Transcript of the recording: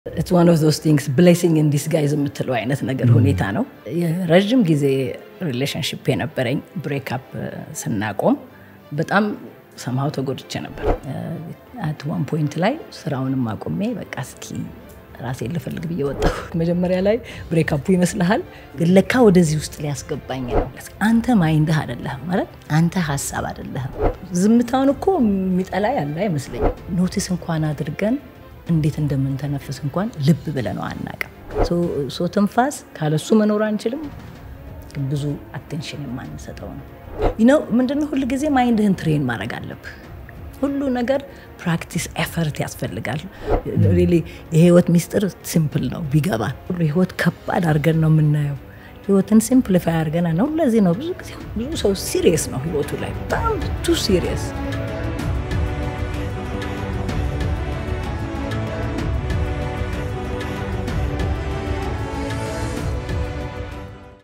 It's one of those things, blessing in disguise የምትለው አይነት ነገር ሁኔታ ነው። የረጅም ጊዜ ሪሌሽንሺፕ የነበረኝ ብሬክ አፕ ስናቆም በጣም somehow ተጎድቼ ነበር። at one point ላይ ስራውንም አቆሜ በቃ እስኪ ራሴን ልፈልግ ብዬ ወጣሁ። መጀመሪያ ላይ ብሬክ አፑ ይመስልሃል ለካ ወደዚህ ውስጥ ሊያስገባኝ ነው። አንተ ማይንድህ አይደለህም ማለት አንተ ሐሳብ አይደለህም። ዝምታውን እኮ የሚጠላ ያለ አይመስለኝም። ኖቲስ እንኳን አድርገን እንዴት እንደምንተነፍስ እንኳን ልብ ብለነው አናቀም። ሶ ተንፋስ ካለሱ መኖር አንችልም። ብዙ አቴንሽን የማንሰጠው ነው። ምንድነው ሁሉ ጊዜ ማይንድህን ትሬን ማድረግ አለብህ። ሁሉ ነገር ፕራክቲስ ኤፈርት ያስፈልጋል። ሪሊ የህይወት ሚስጥር ሲምፕል ነው ቢገባ። ህይወት ከባድ አድርገን ነው የምናየው። ህይወትን ሲምፕሊፋይ አድርገን ነው። ለዚህ ነው ብዙ ሰው ሲሪየስ ነው ህይወቱ ላይ በጣም ቱ ሲሪየስ